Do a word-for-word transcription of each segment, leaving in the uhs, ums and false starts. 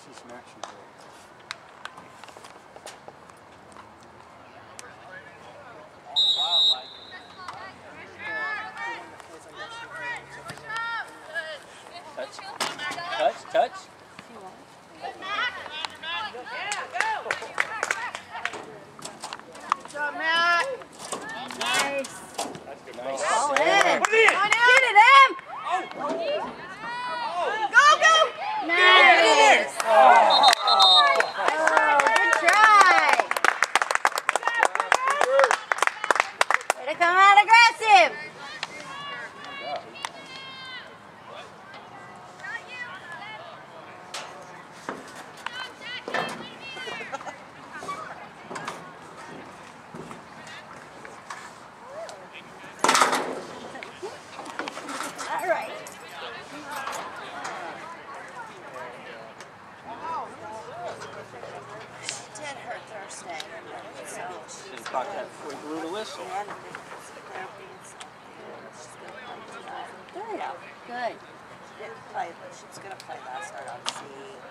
see some action here. Touch, touch, touch. Good job, Matt. Nice. That's good. Nice. Ball in. Put it in. Get it, Em. Go, go. Nice. Oh. Oh, good try. Way to come out aggressive. All right. She did hurt Thursday. So Should have caught that before you blew the whistle. Good. Good. She didn't play, but she's going to play last night on C.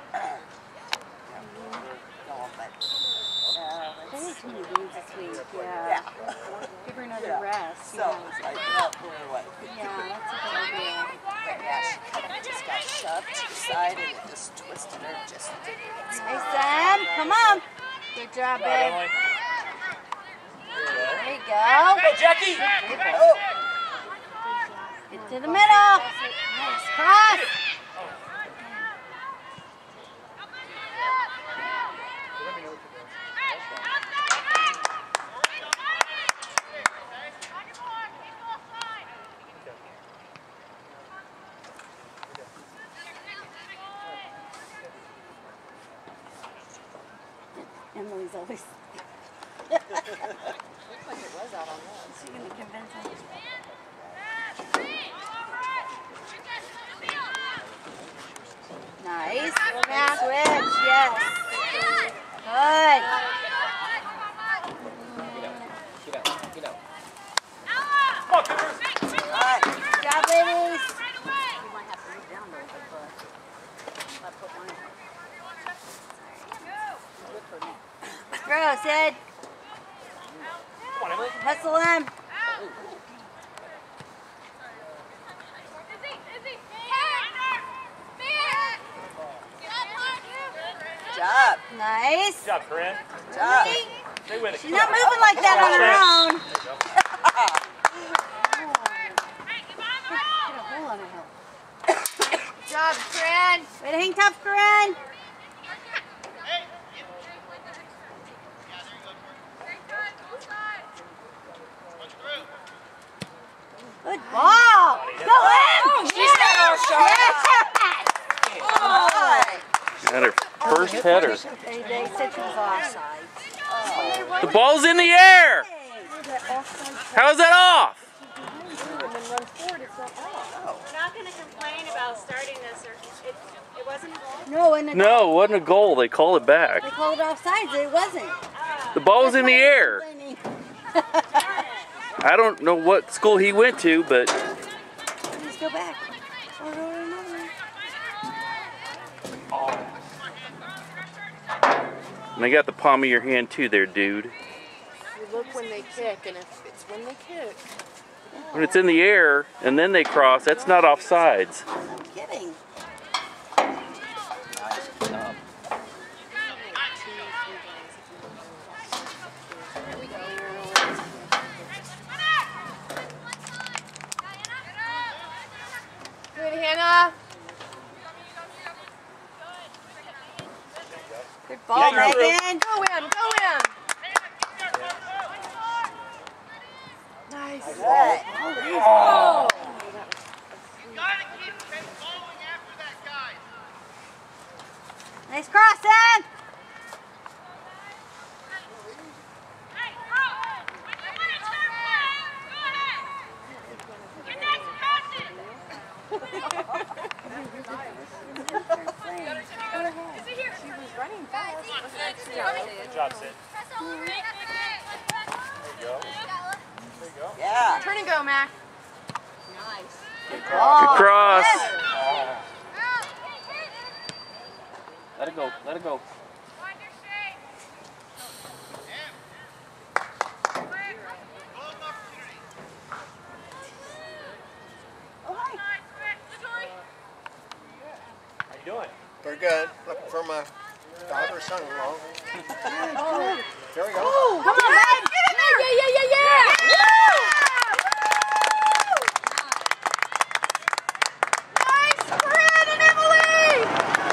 No, but no, They it's, had too many games this week. Yeah. yeah. Give her another Yeah. rest. So Yeah. it's like, no, we're away. Yeah, that's a good idea. But yeah, she kind of just got shoved to the side and it just twisted her. Just Hey, Sam. Come on. Good job, babe. There you go. Go, Jackie! oh, Get to the middle. Nice cross. Emily's always. looked like it was out on that. She's gonna convince him. Nice. Matt switch. Yes. Good. Get out, get out. Right. Good job, ladies. Gross, Ed. Come on, Emily. Hustle him. Good job. Nice. Good job, Corinne. Good job. Stay with it. She's not moving like that on her own. Get a hole on her hill. Good job, Corinne. Way to hang tough, Corinne. Good ball. Go in. She's got our shot. Got her first header. They, they said she was offside. The ball's in the air. How's that off? We're not going to complain about starting this, or it, it wasn't a goal? No, and the, No, it wasn't a goal. They called it back. they called it offsides. It wasn't. The ball was in the air. Let's I don't know what school he went to, but go back. Or go to another. and they got the palm of your hand too there, dude. You look when they kick, and if it's when they kick. When it's in the air and then they cross, that's not offsides. I'm kidding. Nice job. Good, Hannah. Good ball, Yeah, you're Megan. Go in, go in. Nice. Oh, Oh. nice cross, Ed. She was running fast. Good job, Sid. There you go. There you go. Yeah. Turn and go, Mac. Good cross. Yes. Let it go. Let it go. How you doing? Very good. Looking for my daughter or son-in-law. There we go. Oh, come on, babe. Yeah, yeah, yeah, yeah, yeah. Nice, Fred and Emily.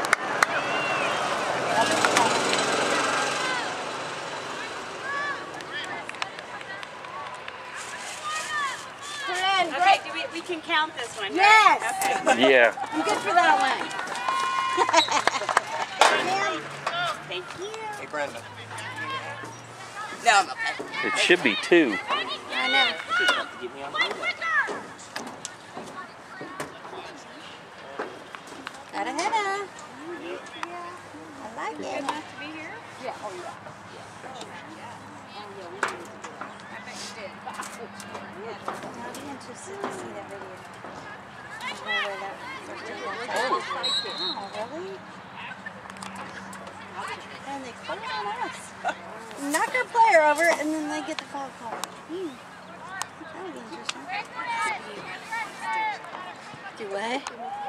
Fred, Okay, do we, we can count this one. yes. Okay. Yeah. You good for that one? Thank you. Hey, Brenda. No, I'm okay. It should be two. I know. Got a header. I like it. To be here? Yeah, oh yeah. I'll be interested to see that video. Oh, where that first thing was. Oh, really? And they put it on us. Knock our player over and then they get the foul call. Hmm. That would be interesting. Do what?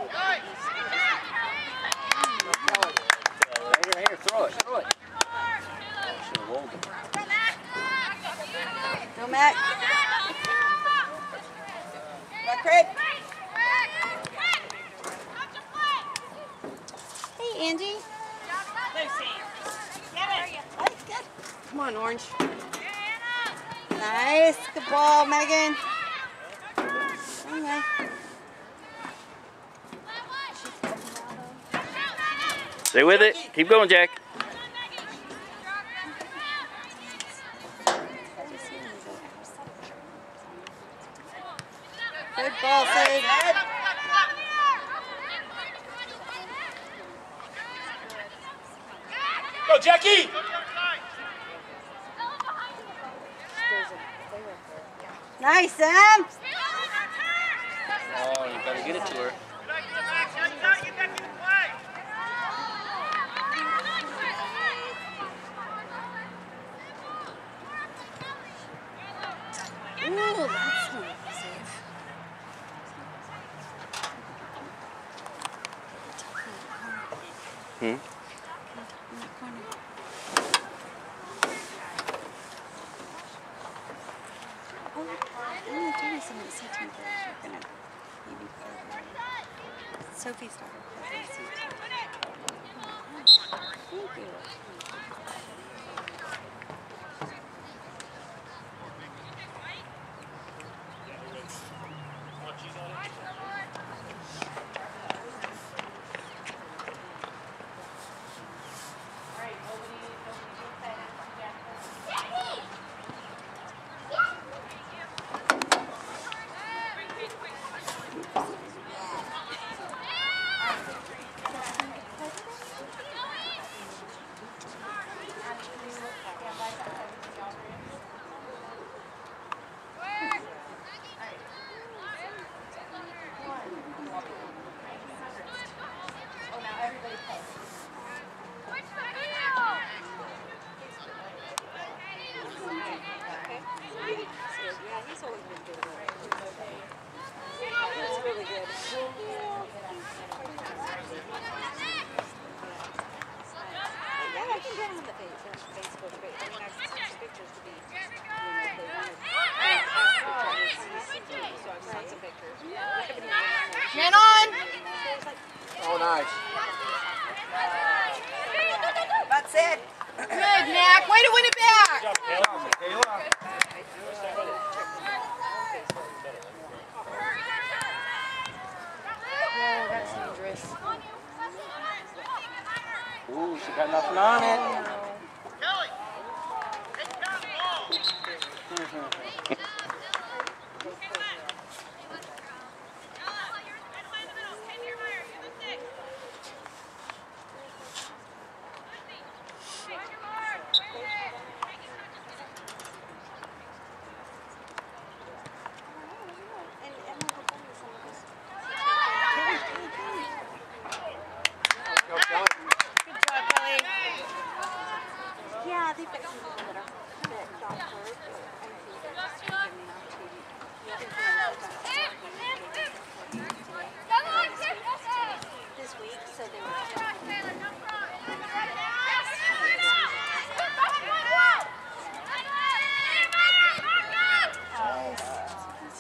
Here, here, throw it, throw it. Should have rolled it. Go, Mac. Go, Craig. Hey, Angie. Lucy. Get it. Oh, good. Come on, Orange. Nice. Good ball, Megan. Anyway. Stay with it. Keep going, Jack. Good ball, Sage. Go, Jackie! Nice, Sam. Oh, you better get it to her. Ooh, that's not safe. Hmm? Sophie started. Thank you. Man on! Oh, nice. That's it. Good, Mac. Way to win it back. Good job, Kayla. Whoa, that's dangerous. Ooh, she got nothing on it. Go, Kelly. Good job,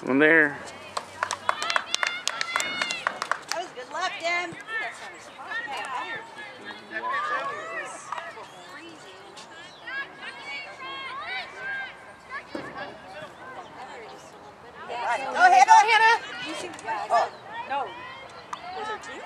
One there. That was good luck, Dan. Right. Go ahead, go Hannah. Oh, no. Was there two?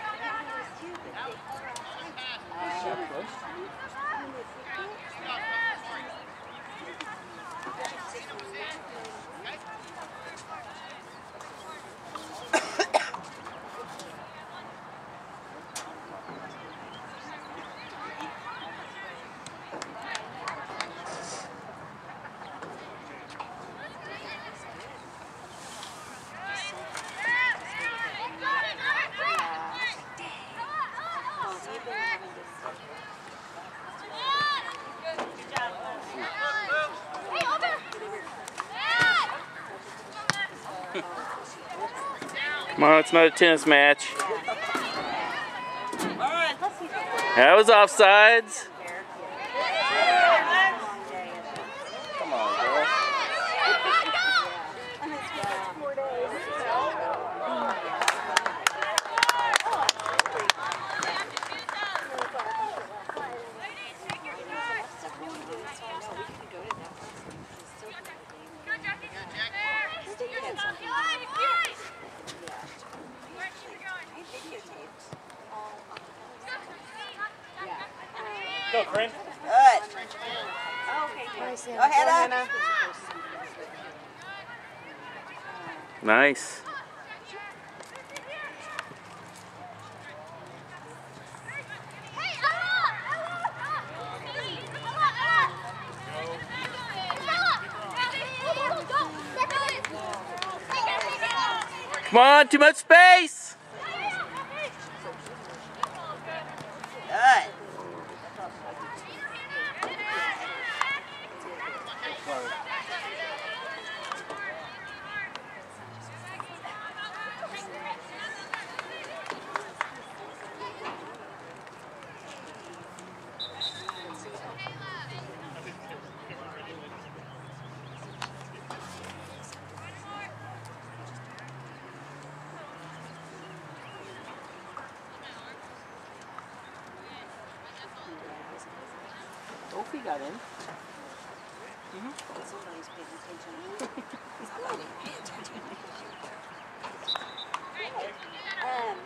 Come on, it's not a tennis match. That was offsides. Come on, girl. Go, Corinne. Good. Go ahead, Anna. Nice. Come on, too much space. Good. Opie got in. Somebody's paying attention. Somebody pay attention. Um,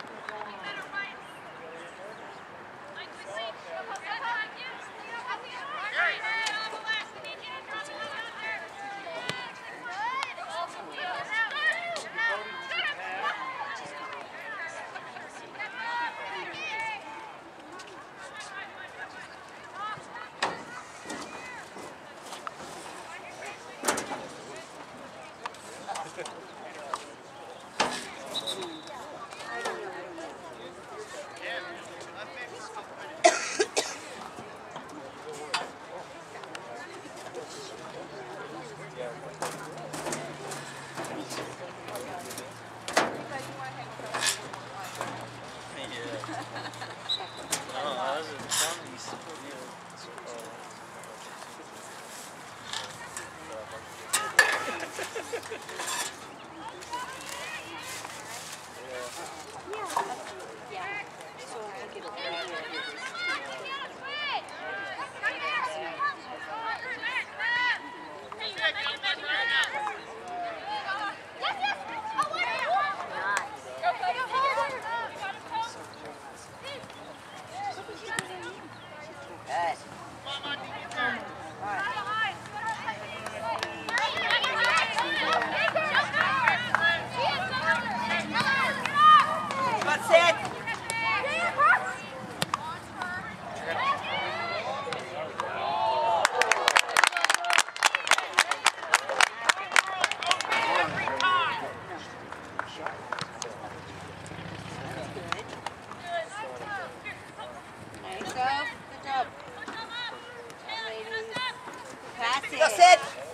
Go sit.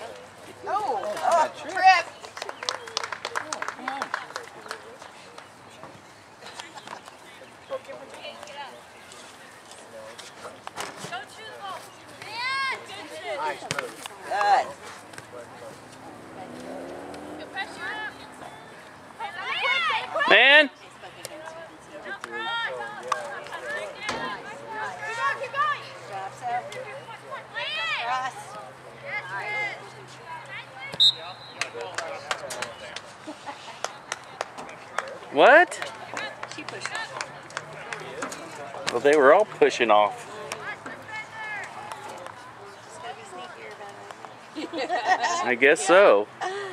Oh, oh, trip. Nice move. Good. Good pressure. so. Cross. What? She pushed. Well, they were all pushing off. Just gotta be sneakier about it. I guess so.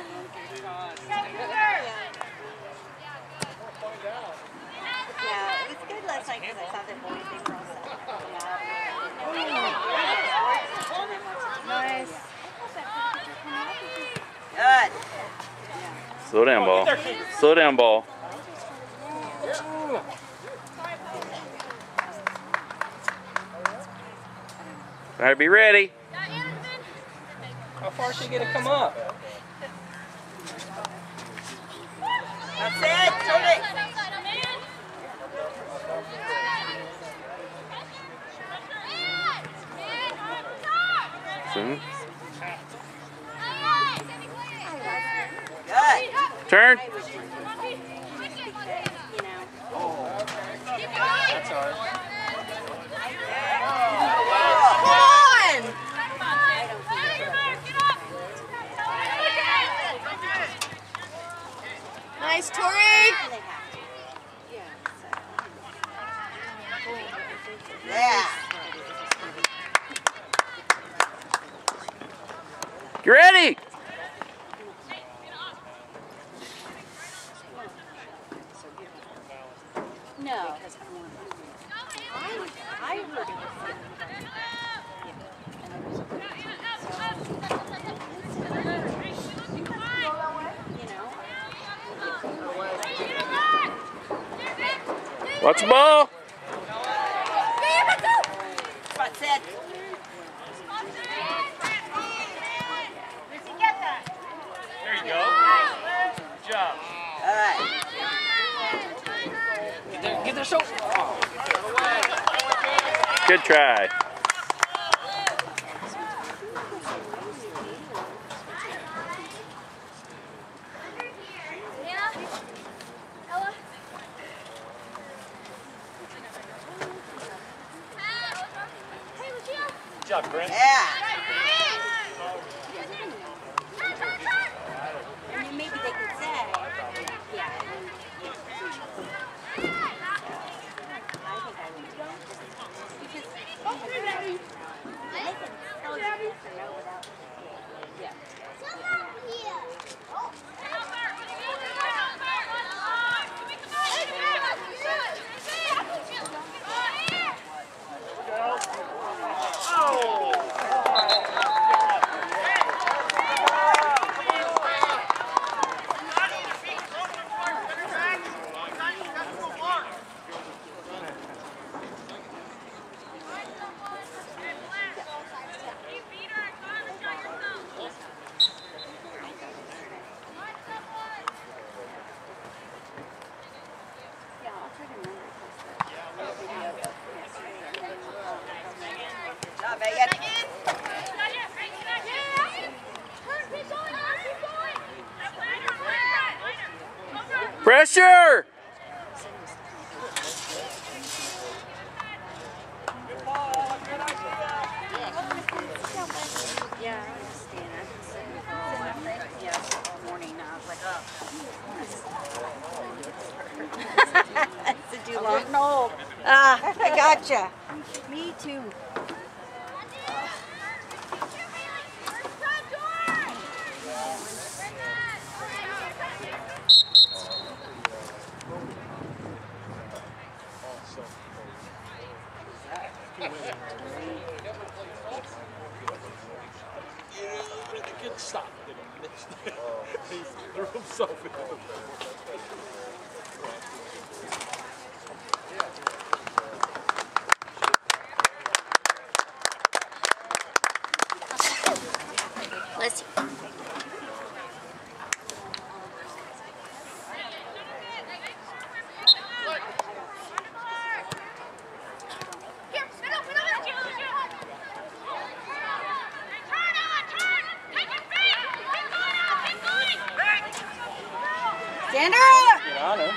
Yeah, it was good last night because I saw the boys thing also. Nice. Good. Slow down, ball. Slow down, ball. Better be ready. How far is she going to come up? That's it. Turn it. Soon. Good. Turn. You know. That's ours. Come on. Nice, Tori. Yeah. You ready? No. I, I heard it was Watch the ball. That's it. There you go. Good job. All right. Get there, get there, so. Good try. Good job, Brent. Yeah. maybe they could say, yeah. I think I would do because they can tell you yes or no without, yeah. Not bad yet. Pressure! Yeah, I understand. I've been sitting with all yes, all morning now. I was like, oh. It's too long and old. Ah, I gotcha. Me too. The kid stopped. He threw himself into the Let's see. Stand up! Get on him.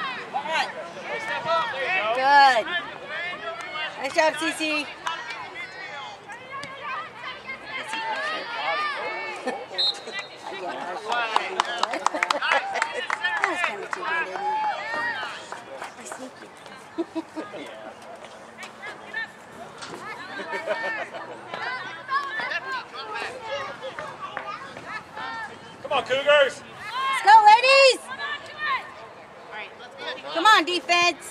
Good. Nice job, Cece. That was kind of too good, isn't it? Or sneaky. Come on, Cougars! Let's go, ladies! Come on, defense.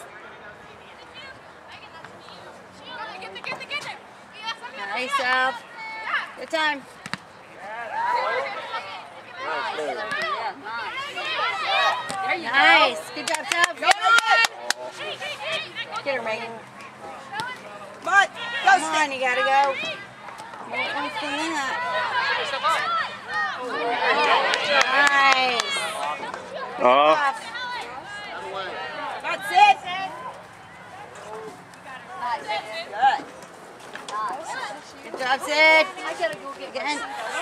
Nice job. Good time. Nice. Good job, Sub. Get her, Megan. Come on. Come on, you gotta go. Anything in that. Nice. Oh. That's it. Good. Good job, Sid. I gotta go get again.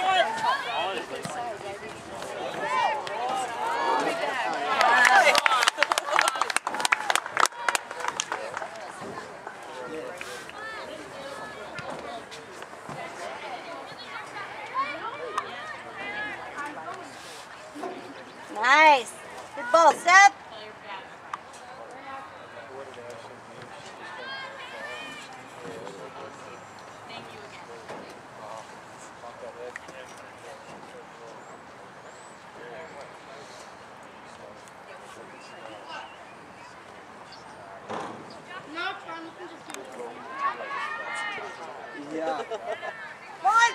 Nice. Good ball, Steph. Yeah. One.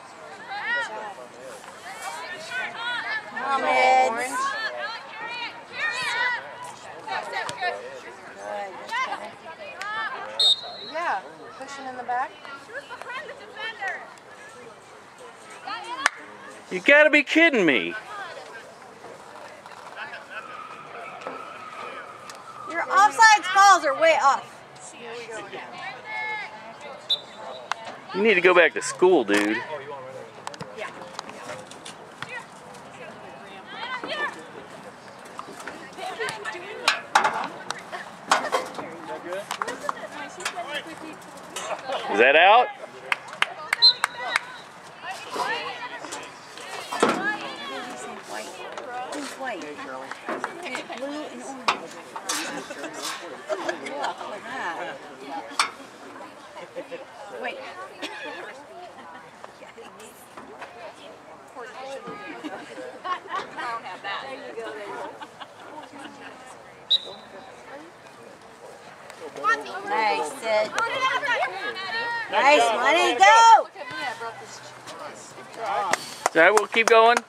Come on, Mids. Yeah, pushing in the back. You gotta be kidding me. Your offsides calls are way off. You need to go back to school, dude. Is that out? White. Blue and orange. Look at that. Wait. I don't have that. There you go. Nice, Sid. Nice, money, go! Is that we'll keep going?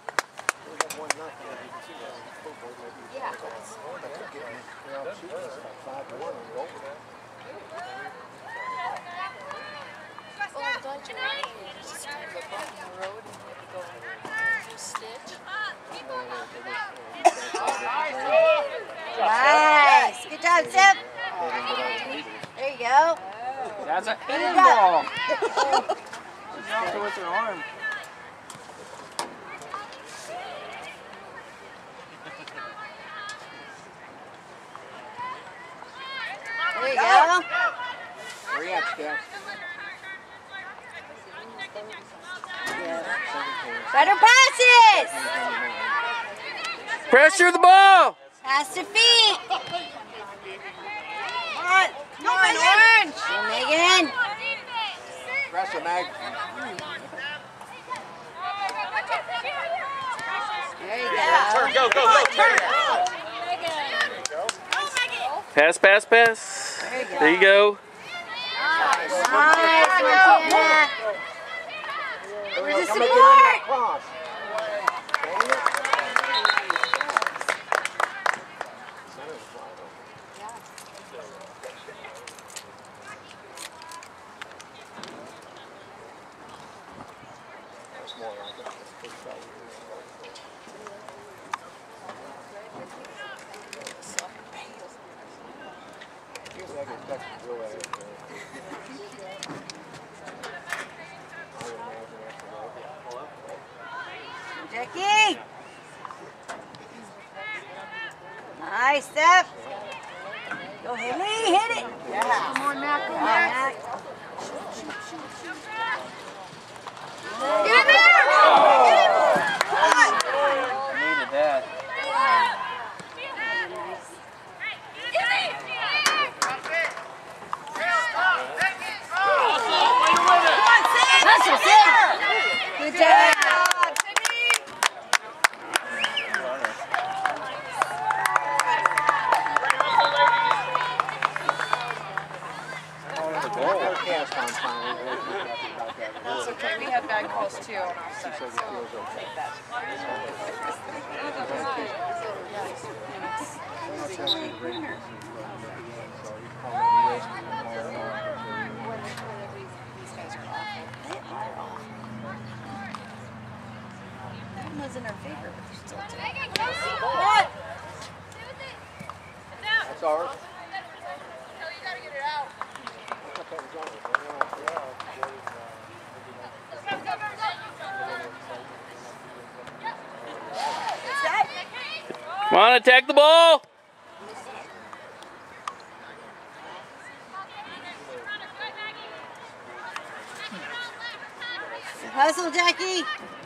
Nice. Good job, Zip. There you go. That's a Good handball. job. Dropped her with her arm. There you go. Hurry up, Steph. Better passes. Pressure the ball! Pass to feet. Come on. Come on, Orange. Go, Megan. Pressure, Meg. There you go. Turn, go, go, go, turn! Pass, pass, pass. There you go. There you go. Nice, Martina. Where's the support? Cross. Jackie. Nice, Steph. Go, Haley, hit it. Yeah. Come on, Mac. Come on, Mac. Get in there. okay. We had bad calls too on offside, so take that. These guys are awful. They are awful. That was in our favor, but they're still terrible. That's ours. Come on, attack the ball. Hustle, Jackie.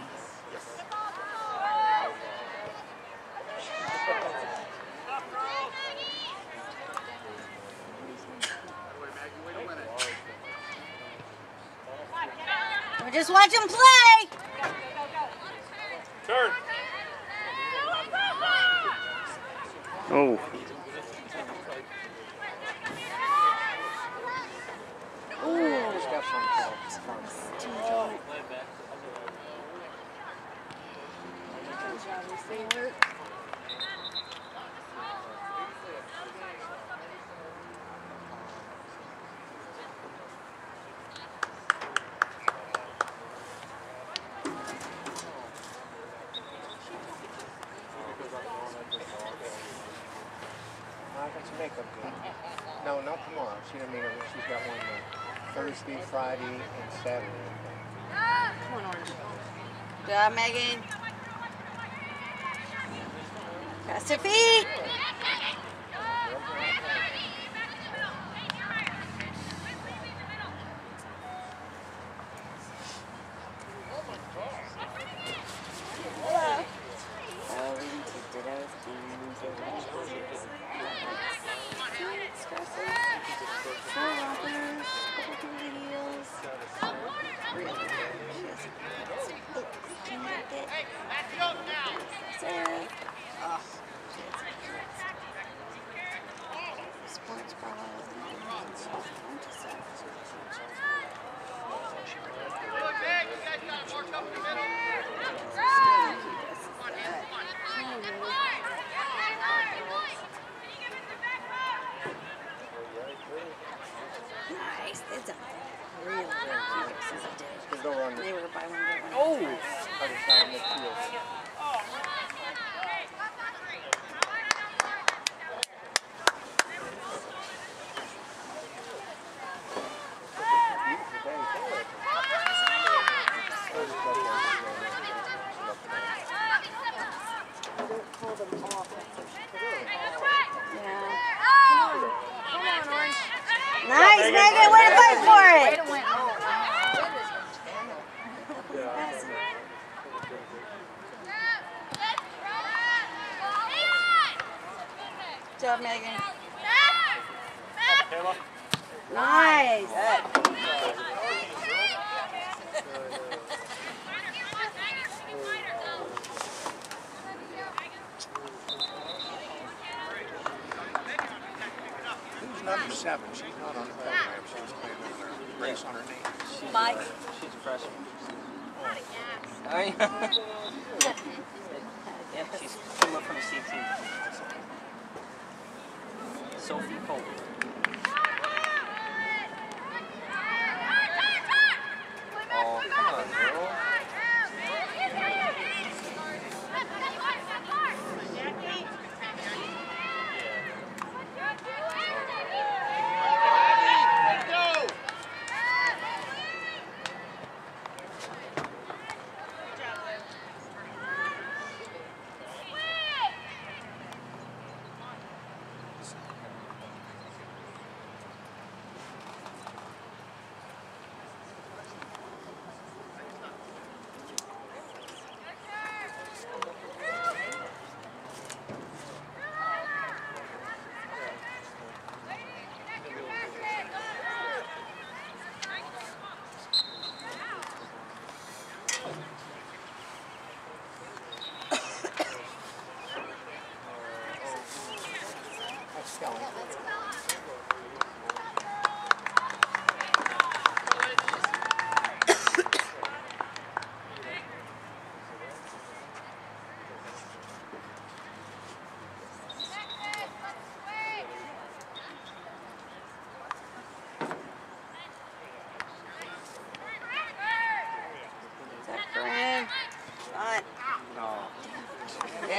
Just watch him play. Turn. Oh. Ooh. I got some makeup good. No, not tomorrow. She didn't mean it. She's got one uh, Thursday, Friday, and Saturday. Come on, Orange. Good job, Megan. Pass her feet. Sports bra. Nice. It's a really good They were by one get one. Oh. Other side of midfield. Nice, Megan. Way to fight for it. Good job, Megan. Nice. Who's number seven? She's not on the program. She's playing with her race on her name. Mike. She's a freshman. Yeah, She's came up from the C team. Sophie Cole. Oh, come on, girl.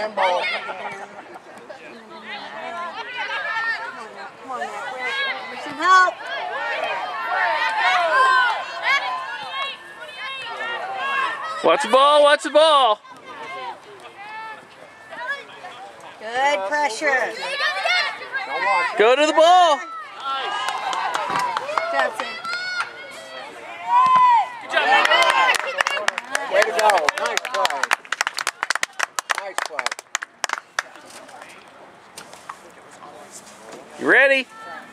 handball. Come on, Matt. Need some help. Watch the ball, watch the ball. Good pressure. Don't watch it. Go to the ball. Johnson. Way to go. Nice play. Nice play. You ready?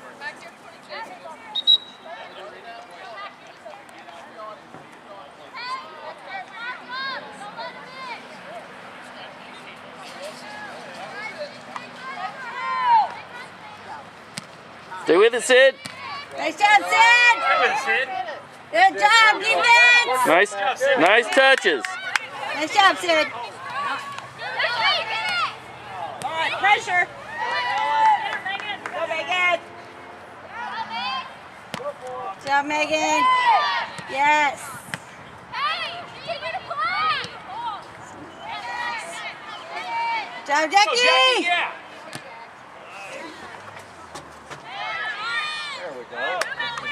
Stay with it, Sid. Nice job, Sid. Good job, defense. Nice, nice touches. Nice job, Sid. All right, pressure. Go, Megan. Good job, Megan. Yes. Good job, Jackie. There we go.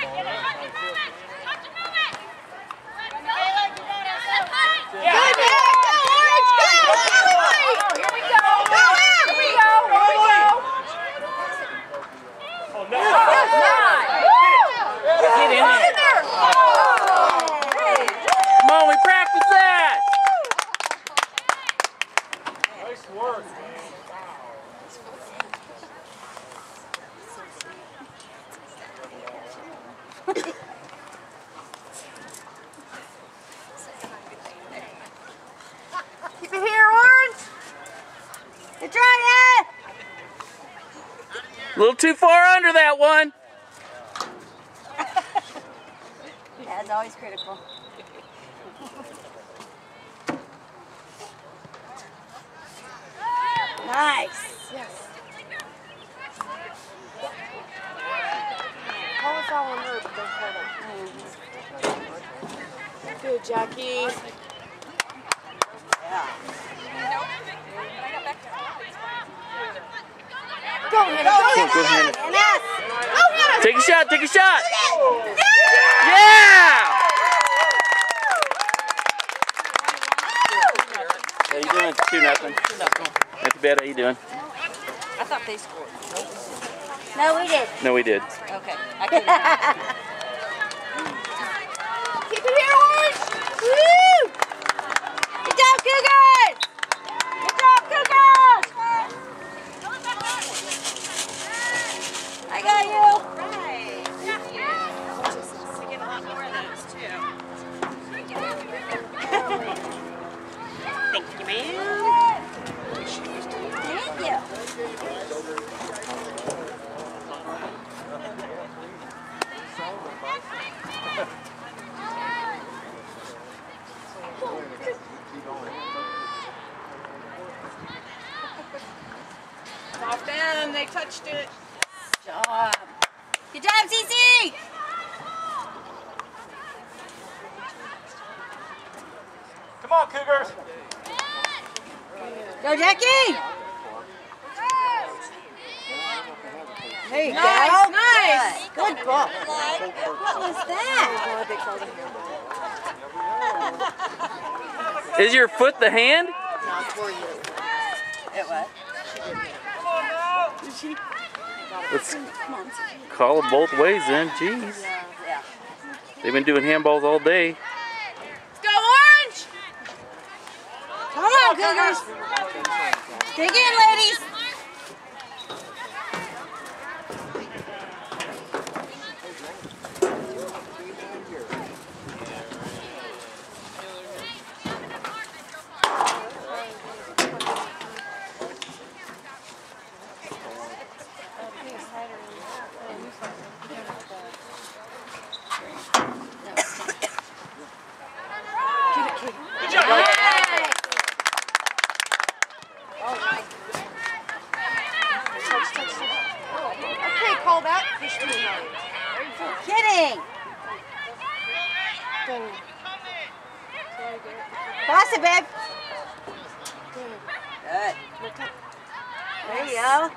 Good, Nick. Go, Orange. Go. Here we go. Go out. Here we go. Here we go. Oh, no. Get in there. Come on, we practice that. Nice work, man. Keep it here, Orange. Good try, Ed. A little too far under that one. Yeah, it's always critical. Nice. Yes. Call us all on her, but don't call them. Good, Jackie. Go, Hannah. Go, Go, go, Hannah. Yes. Go, Hannah. Take a shot, take a shot. Yeah. Yeah! How you doing? Two nothing. Not too bad. How you doing? I thought they scored. No, we did. No, we did. Okay. I couldn't. Keep it here, Orange. Woo! Good job, Cougars. Good job, Cougars. I got you. Right. We get a lot more of those too. Thank you, ma'am. Thank you. Off them. They touched it. Good job. Good job, Cece. Come on, Cougars. Go, Jackie. There you Nice, go. nice. Good ball. What was that? Is your foot the hand? It was. Let's call it both ways then. Jeez. Yeah. They've been doing handballs all day. Let's go, Orange. Come on, Cougars. Dig in, ladies. Good job. Okay, call that. Push to the nine. Kidding. Pass it, babe. Good. There you go.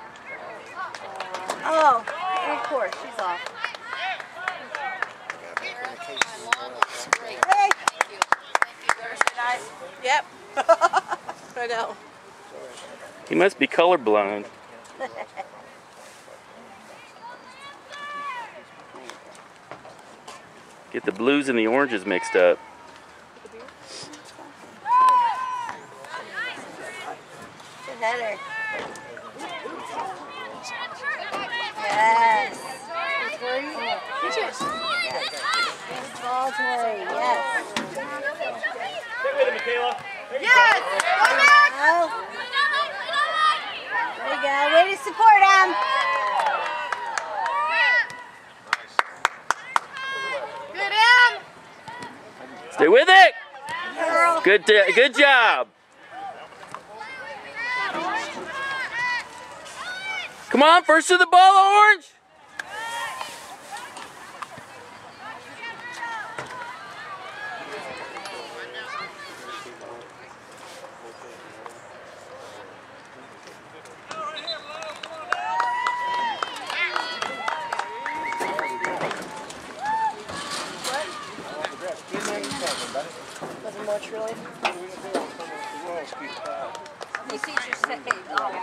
Oh, of course, she's off. Hey. Yep. I know. He must be colorblind. Get the blues and the oranges mixed up. Good header. Yes. Good ball, Tori. Yes. Get with it, Michaela. There you Yes! Oh. There you go. Way to support him. Good Em! Stay with it. Girl. Good, good job. Come on, first to the ball, Orange. Wasn't much really. You see your say, oh.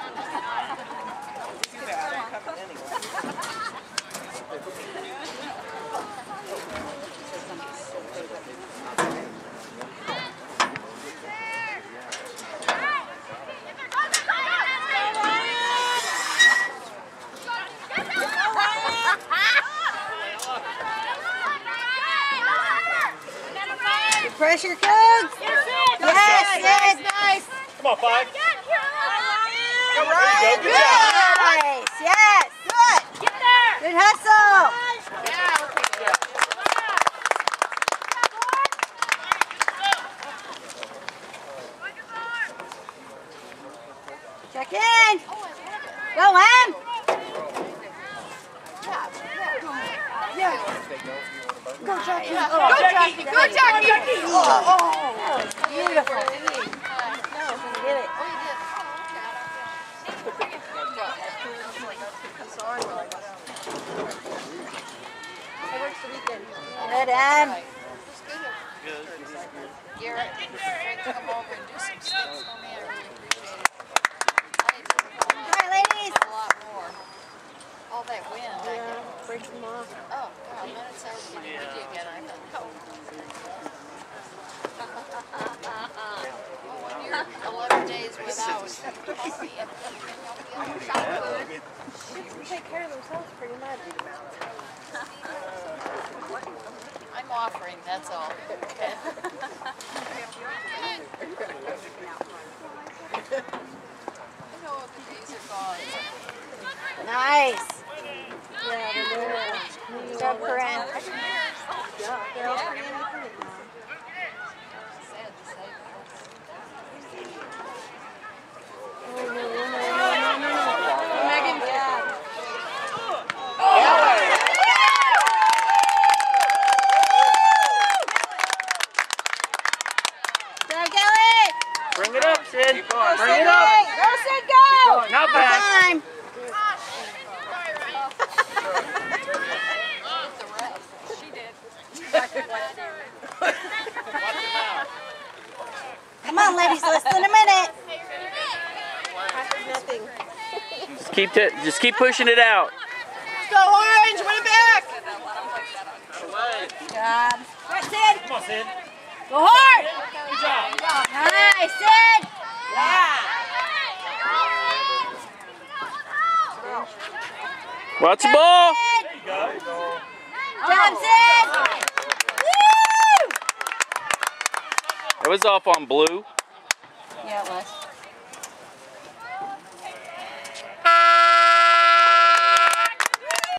Pressure, Cougs! Yes, yes, nice! Come on, five. All right. Good job. Nice, yes! Good. Get there. Good hustle! Yeah. Check in! Go, Em! Go, Jackie! Go, Jackie! Go, Jackie! Oh, that was beautiful. Get it. Good, Em. Garrett, come over and do some stuff for me. I really appreciate it. All right, ladies. A lot more. All that wind. I can Break them off. Oh, God, then it's over to you again. I thought, oh. When you're eleven days without coffee, Kids take care of themselves pretty much. I'm offering, that's all. Okay. I know the days are gone. Nice. Yeah, good job, Corinne. Sad to say. Megan. Yeah. Go, Kelly! Bring it up, Sid. Bring Sid, it up. go, Sid, go! Not bad. Time. She did. Come on, ladies, less than a minute. Just keep, t just keep pushing it out. Go Orange, win it back! Good job. All right, Sid. Come on, Sid. Go hard. Good job. Nice, Sid. Yeah. Watch the ball. There you go. Good job, Sid. Woo! It was off on blue. Yeah, it was.